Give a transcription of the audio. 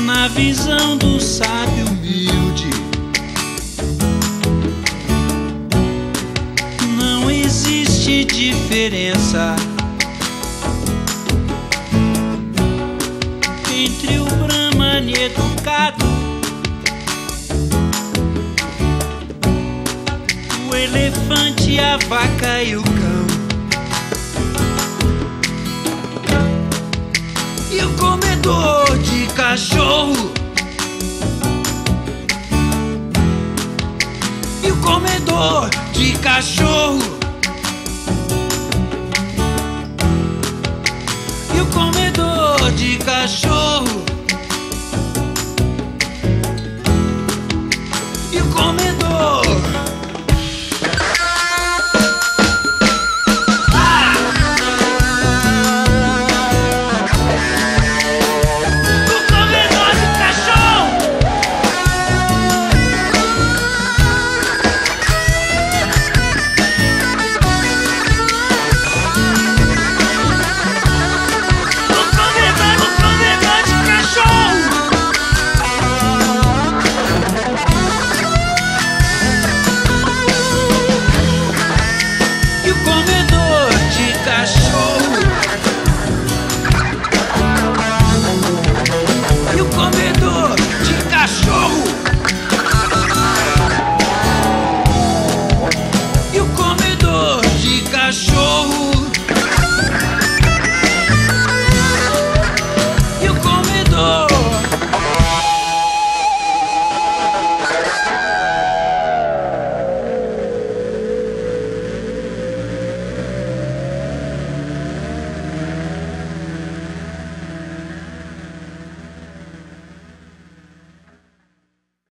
Na visão do sábio humilde, não existe diferença entre o Brahman educado, o elefante, a vaca e o cão, e o comedor de cachorro, e o comedor de cachorro.